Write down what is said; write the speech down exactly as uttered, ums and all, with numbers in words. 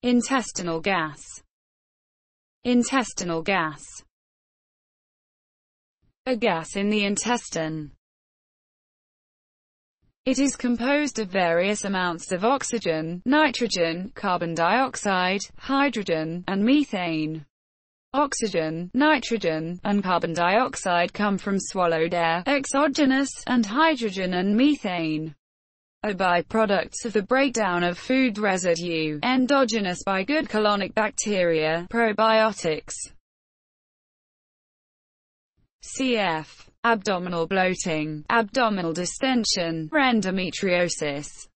Intestinal gas. Intestinal gas. A gas in the intestine. It is composed of various amounts of oxygen, nitrogen, carbon dioxide, hydrogen, and methane. Oxygen, nitrogen, and carbon dioxide come from swallowed air, exogenous, and hydrogen and methane are byproducts of the breakdown of food residue, endogenous by good colonic bacteria, probiotics. Cf. Abdominal bloating, abdominal distension, endometriosis.